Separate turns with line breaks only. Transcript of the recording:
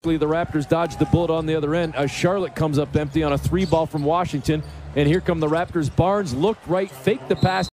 The Raptors dodged the bullet on the other end. Charlotte comes up empty on a 3-ball from Washington. And here come the Raptors. Barnes looked right, faked the pass.